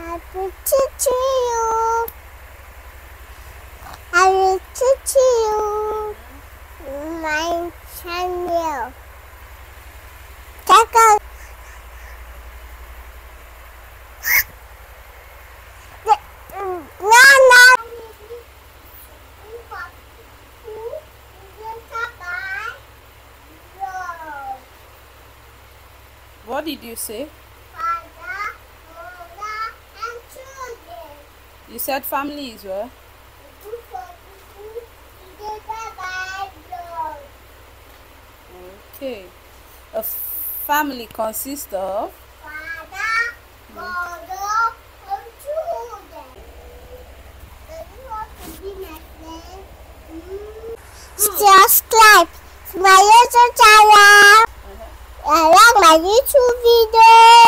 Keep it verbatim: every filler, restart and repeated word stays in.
Happy to you. Happy to you. My channel. Check out. No, no. What did you say? Father, mother, and children. You said family is what? Okay. A family consists of Father, mother, and children. Do you want to be my friend? Mm. Subscribe to my YouTube channel. I like my YouTube video.